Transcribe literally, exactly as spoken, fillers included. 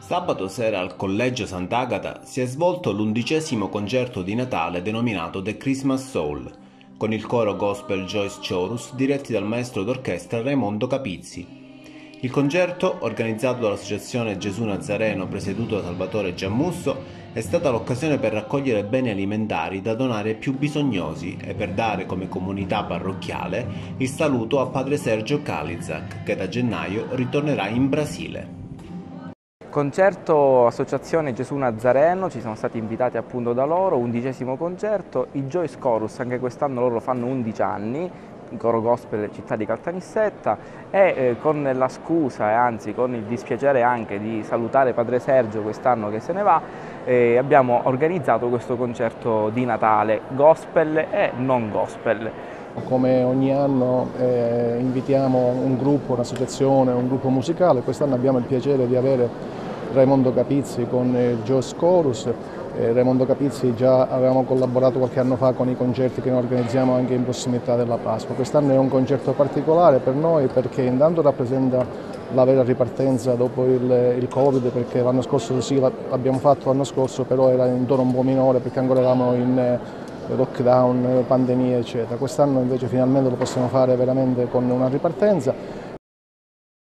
Sabato sera al Collegio Sant'Agata si è svolto l'undicesimo concerto di Natale denominato The Christmas Soul, con il coro gospel Joyce Chorus diretti dal maestro d'orchestra Raimondo Capizzi. Il concerto, organizzato dall'Associazione Gesù Nazareno presieduto da Salvatore Giammusso, è stata l'occasione per raccogliere beni alimentari da donare ai più bisognosi e per dare come comunità parrocchiale il saluto a padre Sergio Kalizak, che da gennaio ritornerà in Brasile. Concerto Associazione Gesù Nazareno, ci siamo stati invitati appunto da loro, undicesimo concerto, i Joyce Chorus, anche quest'anno loro fanno undici anni, il coro gospel città di Caltanissetta, e eh, con la scusa e anzi con il dispiacere anche di salutare padre Sergio quest'anno che se ne va, eh, abbiamo organizzato questo concerto di Natale, gospel e non gospel. Come ogni anno eh, invitiamo un gruppo, un'associazione, un gruppo musicale. Quest'anno abbiamo il piacere di avere Raimondo Capizzi con il Joyce Chorus. Eh, Raimondo Capizzi già avevamo collaborato qualche anno fa con i concerti che noi organizziamo anche in prossimità della Pasqua. Quest'anno è un concerto particolare per noi perché intanto rappresenta la vera ripartenza dopo il, il Covid, perché l'anno scorso sì l'abbiamo fatto l'anno scorso, però era in tono un po' minore perché ancora eravamo in lockdown, pandemie eccetera. Quest'anno invece finalmente lo possiamo fare veramente con una ripartenza.